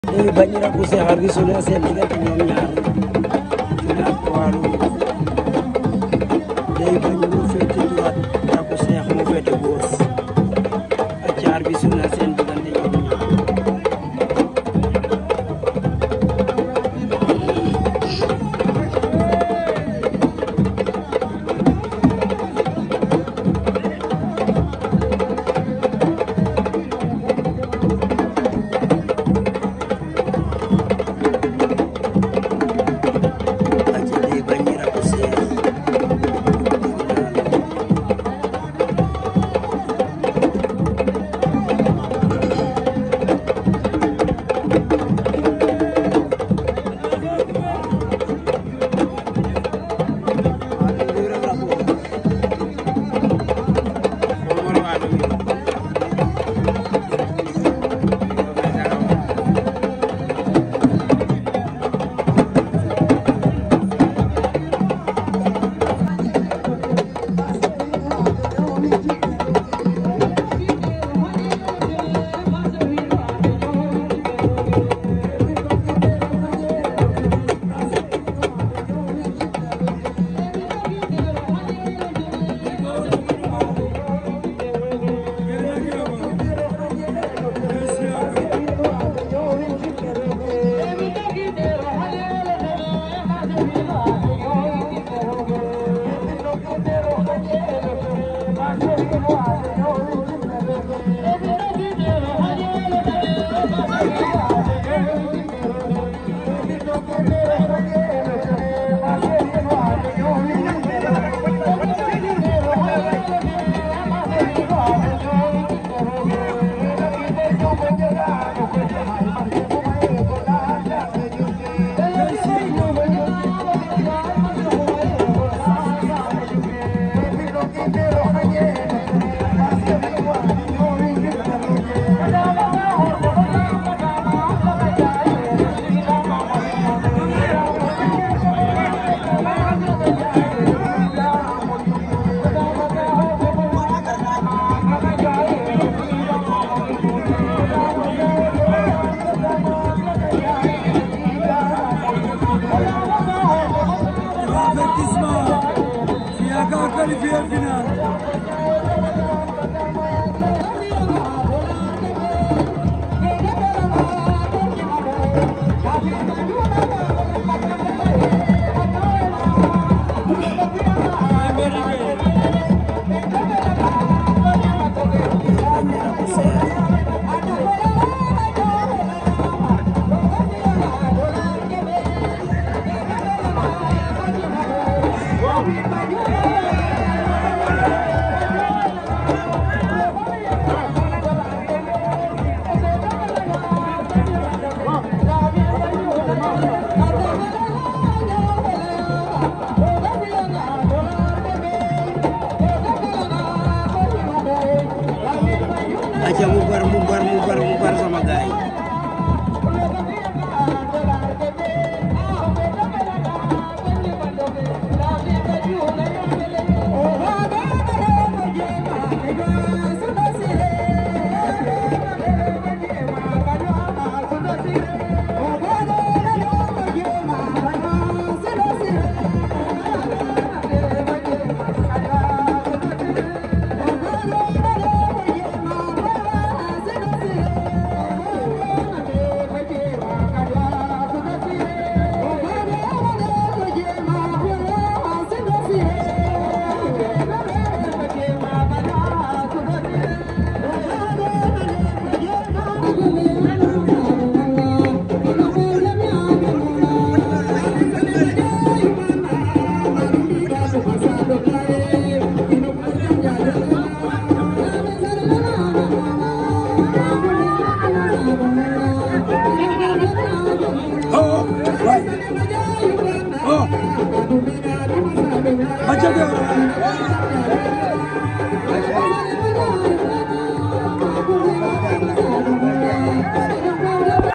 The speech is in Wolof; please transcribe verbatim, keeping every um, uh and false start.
léegi bañ a poussé xar gi su ne seen diggante ñoom ñaar fi ne ak wàllu léegi bañ mu féete droite rakku seex mu féete gauche ak caar bi su ne seen diggante ñoom ñaar. Qualifié al final. Aja mubar mubar mubar mubar sama guys. Oh, right. Oh,